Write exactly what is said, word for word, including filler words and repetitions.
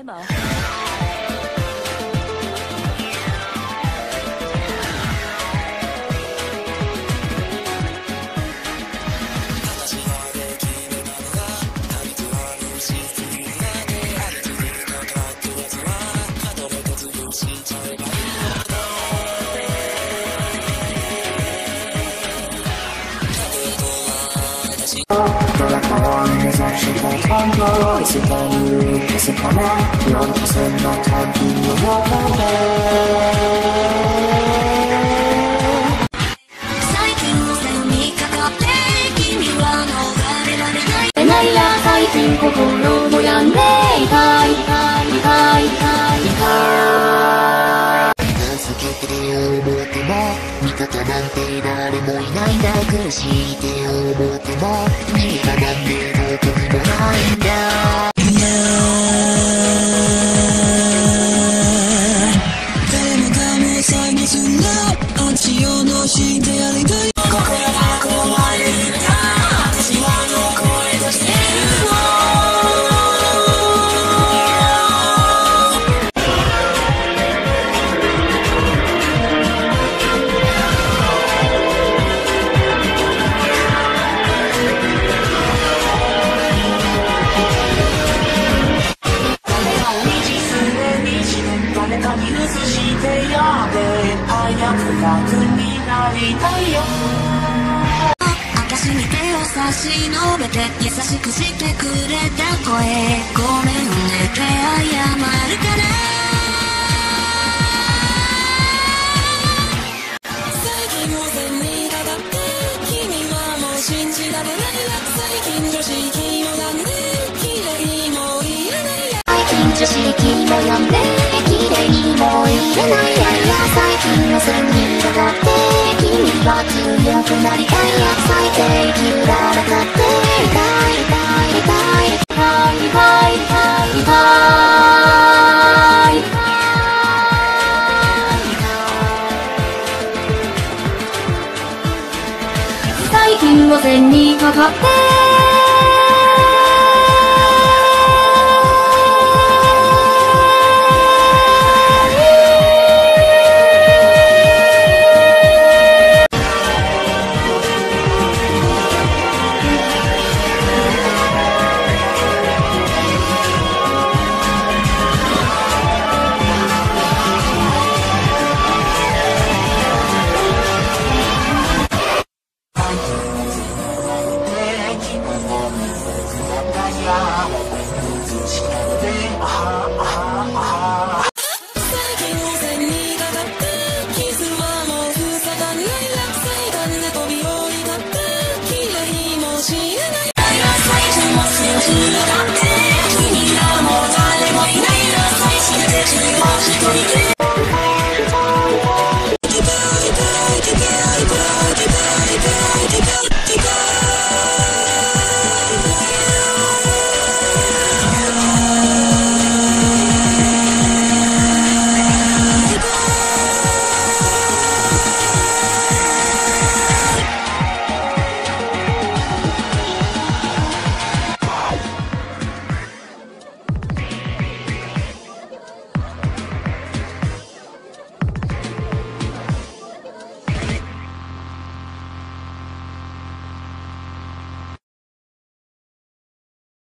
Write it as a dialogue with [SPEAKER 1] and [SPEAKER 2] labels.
[SPEAKER 1] demo.
[SPEAKER 2] 最近心も病んでいたい痛い痛い痛い痛い助けて思っても味方なんて誰もいないんだ苦しいって思っても味方なんてどこにもないんだ誰もかも最後すんな足を乗してやりたい心が壊れるんだ私は残れとしてるの私に手を差し伸べて優しくしてくれた声ごめんねって謝るから最近も線にかかって君はもう信じられない最近女子気も病んで綺麗にもいらない最近女子気も病んで綺麗にもいらない最近の線にかかって君は強くなりたい最低級らなかって痛い痛い痛い痛い痛い痛い痛い痛い最近の線にかかって君がもう誰もいないの最終的にもう一人で